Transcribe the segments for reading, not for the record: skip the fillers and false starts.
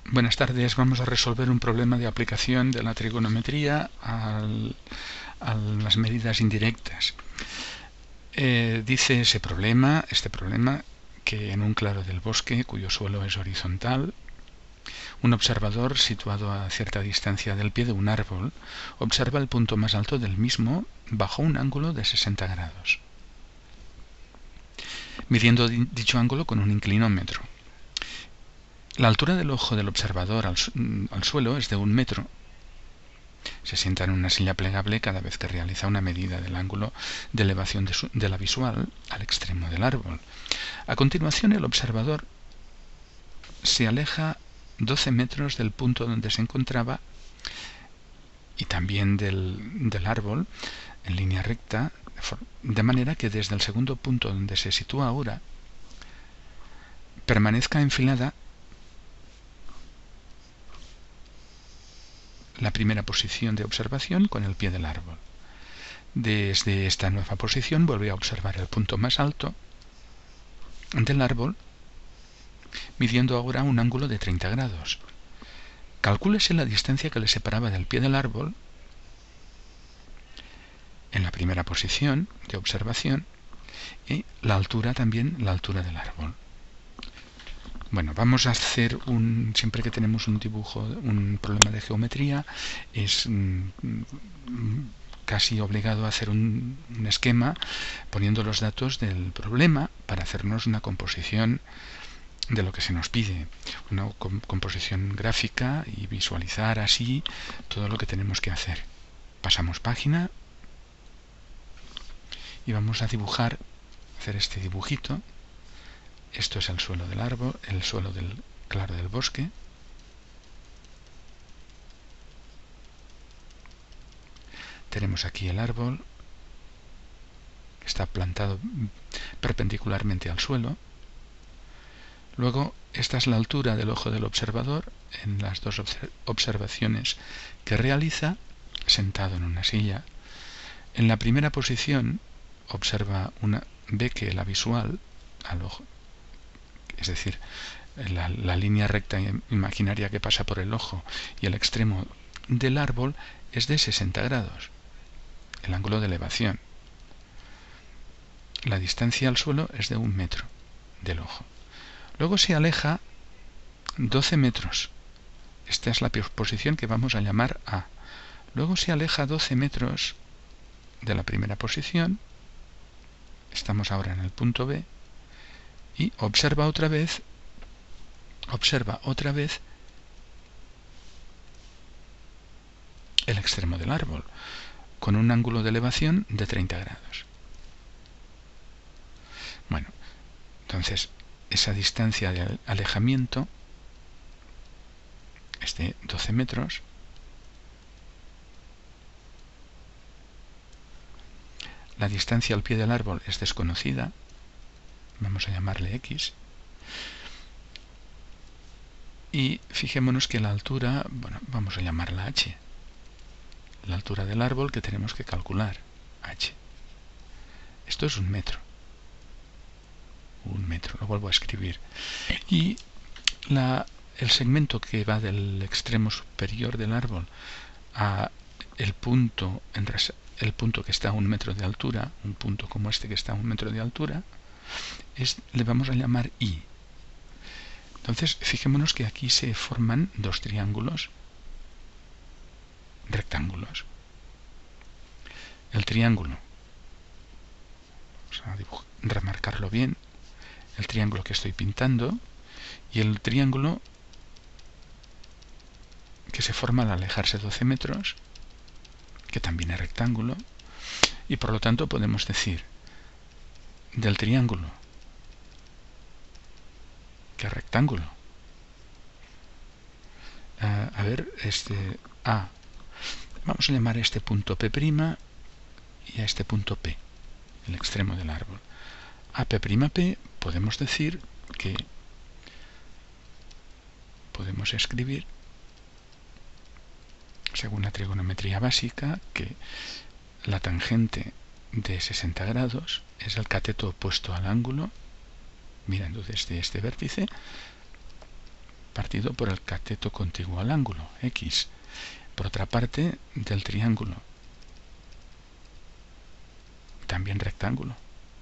Buenas tardes, vamos a resolver un problema de aplicación de la trigonometría a las medidas indirectas. Dice este problema, que en un claro del bosque, cuyo suelo es horizontal, un observador situado a cierta distancia del pie de un árbol observa el punto más alto del mismo bajo un ángulo de 60 grados, midiendo dicho ángulo con un inclinómetro. La altura del ojo del observador al suelo es de 1 metro. Se sienta en una silla plegable cada vez que realiza una medida del ángulo de elevación de la visual al extremo del árbol. A continuación, el observador se aleja 12 metros del punto donde se encontraba y también del árbol en línea recta, de manera que desde el segundo punto donde se sitúa ahora permanezca enfilada la primera posición de observación con el pie del árbol. Desde esta nueva posición vuelve a observar el punto más alto del árbol, midiendo ahora un ángulo de 30 grados. Calcúlese la distancia que le separaba del pie del árbol en la primera posición de observación y la altura también, la altura del árbol. Bueno, vamos a hacer siempre que tenemos un dibujo, un problema de geometría, es casi obligado a hacer un esquema poniendo los datos del problema para hacernos una composición de lo que se nos pide, una composición gráfica y visualizar así todo lo que tenemos que hacer. Pasamos página y vamos a dibujar, hacer este dibujito. Esto es el suelo del árbol, el suelo del claro del bosque. Tenemos aquí el árbol, que está plantado perpendicularmente al suelo. Luego, esta es la altura del ojo del observador en las dos observaciones que realiza sentado en una silla. En la primera posición ve que la visual al ojo, es decir, la línea recta imaginaria que pasa por el ojo y el extremo del árbol es de 60 grados, el ángulo de elevación. La distancia al suelo es de 1 metro del ojo. Luego se aleja 12 metros. Esta es la posición que vamos a llamar A. Luego se aleja 12 metros de la primera posición. Estamos ahora en el punto B. Y observa otra vez el extremo del árbol con un ángulo de elevación de 30 grados. Bueno, entonces esa distancia de alejamiento es de 12 metros. La distancia al pie del árbol es desconocida. Vamos a llamarle X. Y fijémonos que la altura, vamos a llamarla H. La altura del árbol que tenemos que calcular, H. Esto es 1 metro. 1 metro, lo vuelvo a escribir. Y el segmento que va del extremo superior del árbol a el punto que está a 1 metro de altura, un punto como este que está a 1 metro de altura, le vamos a llamar I. Entonces, fijémonos que aquí se forman dos triángulos rectángulos. El triángulo, vamos a remarcarlo bien, el triángulo que estoy pintando y el triángulo que se forma al alejarse 12 metros, que también es rectángulo, y por lo tanto podemos decir del triángulo que es rectángulo. Vamos a llamar a este punto P' y a este punto P, el extremo del árbol. A P', podemos decir que podemos escribir, según la trigonometría básica, que la tangente de 60 grados es el cateto opuesto al ángulo, mirando desde este vértice, partido por el cateto contiguo al ángulo, X. Por otra parte, del triángulo, también rectángulo,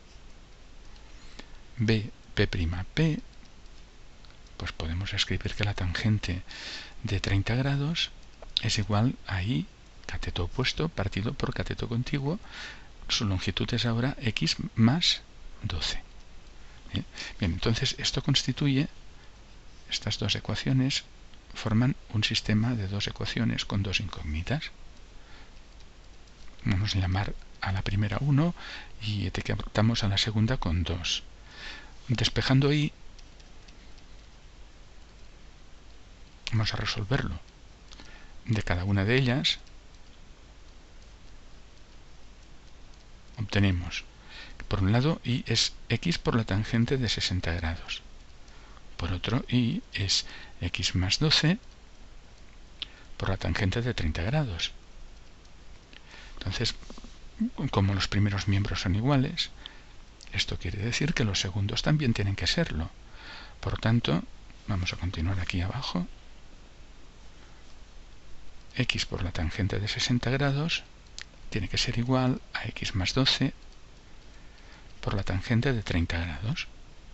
BP'P, pues podemos escribir que la tangente de 30 grados es igual a I, cateto opuesto, partido por cateto contiguo. Su longitud es ahora X más 12. Bien, entonces esto constituye, estas dos ecuaciones forman un sistema de dos ecuaciones con dos incógnitas. Vamos a llamar a la primera 1 y etiquetamos a la segunda con 2. Despejando I, vamos a resolverlo. De cada una de ellas obtenemos, por un lado, I es X por la tangente de 60 grados. Por otro, I es X más 12 por la tangente de 30 grados. Entonces, como los primeros miembros son iguales, esto quiere decir que los segundos también tienen que serlo. Por tanto, vamos a continuar aquí abajo. X por la tangente de 60 grados tiene que ser igual a X más 12 por la tangente de 30 grados.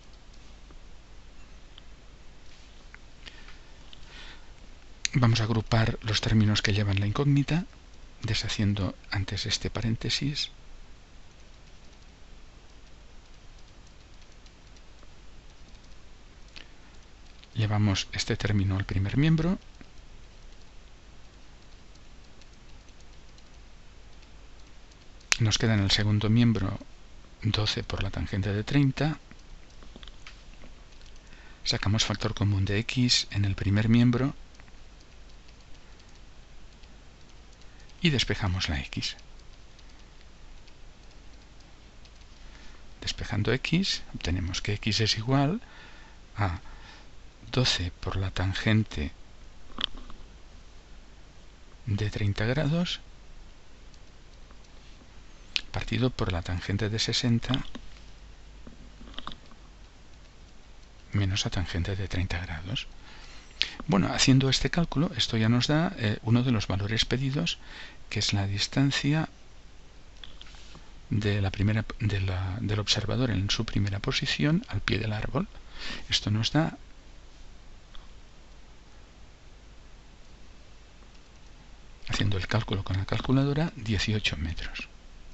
Vamos a agrupar los términos que llevan la incógnita, deshaciendo antes este paréntesis. Llevamos este término al primer miembro. Nos queda en el segundo miembro 12 por la tangente de 30. Sacamos factor común de X en el primer miembro y despejamos la X. Despejando X, obtenemos que X es igual a 12 por la tangente de 30 grados partido por la tangente de 60 menos la tangente de 30 grados. Bueno, haciendo este cálculo, esto ya nos da uno de los valores pedidos, que es la distancia de del observador en su primera posición al pie del árbol. Esto nos da haciendo el cálculo con la calculadora, 18 metros.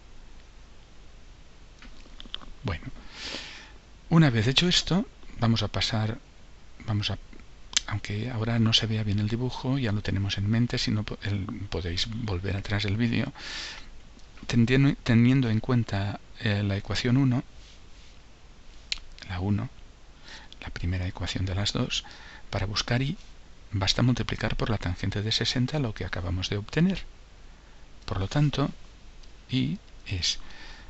Bueno, una vez hecho esto, vamos a pasar, aunque ahora no se vea bien el dibujo, ya lo tenemos en mente, si no podéis volver atrás del vídeo, teniendo en cuenta la ecuación 1, la primera ecuación de las dos, para buscar I, basta multiplicar por la tangente de 60 lo que acabamos de obtener. Por lo tanto, I es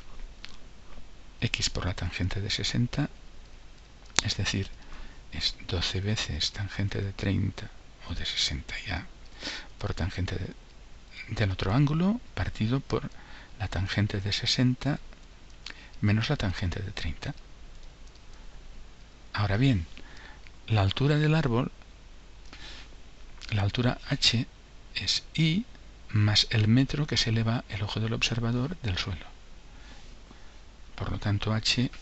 X por la tangente de 60, es decir, es 12 veces tangente de 30 o de 60 ya por tangente del otro ángulo partido por la tangente de 60 menos la tangente de 30. Ahora bien, la altura del árbol, la altura h, es I más el metro que se eleva el ojo del observador del suelo. Por lo tanto, h,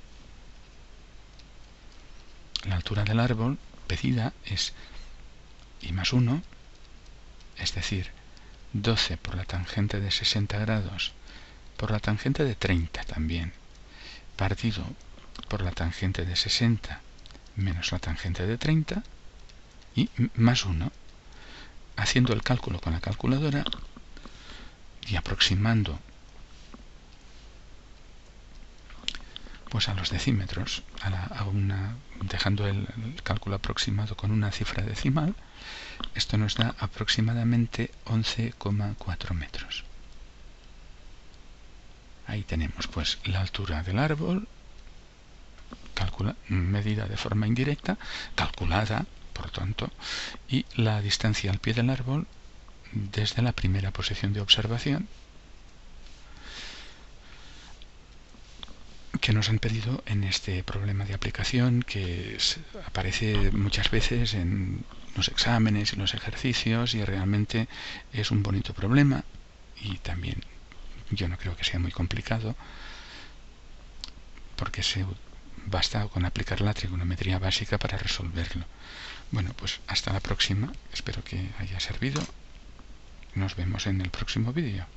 la altura del árbol pedida es I más 1, es decir, 12 por la tangente de 60 grados por la tangente de 30 también, partido por la tangente de 60 menos la tangente de 30 y más 1. Haciendo el cálculo con la calculadora y aproximando pues a los decímetros, dejando el cálculo aproximado con una cifra decimal, esto nos da aproximadamente 11,4 metros. Ahí tenemos pues la altura del árbol, medida de forma indirecta, calculada, por tanto, y la distancia al pie del árbol desde la primera posición de observación. que nos han pedido en este problema de aplicación que aparece muchas veces en los exámenes y los ejercicios, y realmente es un bonito problema, y también yo no creo que sea muy complicado, porque basta con aplicar la trigonometría básica para resolverlo. Bueno, pues hasta la próxima, espero que haya servido. Nos vemos en el próximo vídeo.